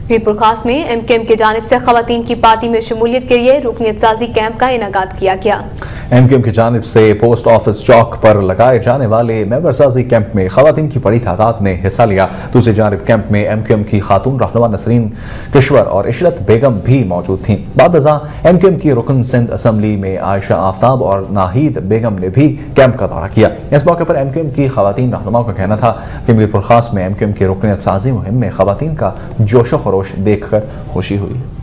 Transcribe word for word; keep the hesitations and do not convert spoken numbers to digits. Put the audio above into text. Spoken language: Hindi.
मीरपुर खास में एम के एम की जानिब से खवातीन की पार्टी में शमूलियत के लिए रुकनियत साजी कैंप का इनेकाद किया गया। एम के एम की जानिब से पोस्ट ऑफिस चौक पर लगाए जाने वाले मेंबर साजी कैंप में खवातीन की बड़ी तादाद ने हिस्सा लिया। दूसरी जानिब कैंप में एम के एम की खातून रहनुमा नसरीन किश्वर और इशरत बेगम भी मौजूद थीं। बाद अज़ा एम के एम की रुकन सिंध असम्बली में आयशा आफ्ताब और नाहिद बेगम ने भी कैंप का दौरा किया। इस मौके पर एम के एम की खवातीन रहनुमाओं का कहना था कि मीरपुर खास में एम के एम की रुकनियत साजी मुहिम में खवातीन का जोशो खरोश देखकर खुशी हुई।